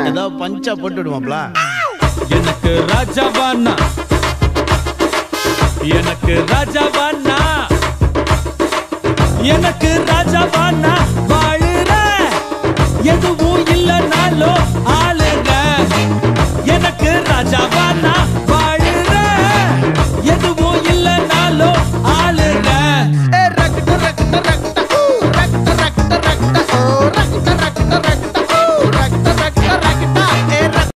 ஏதாவது பஞ்சா போட்டு விடுவாப்ல. எனக்கு ராஜாவானா, எனக்கு ராஜாவானா, எனக்கு ராஜாவானா, வாழுற எதுவும் இல்லைனாலும்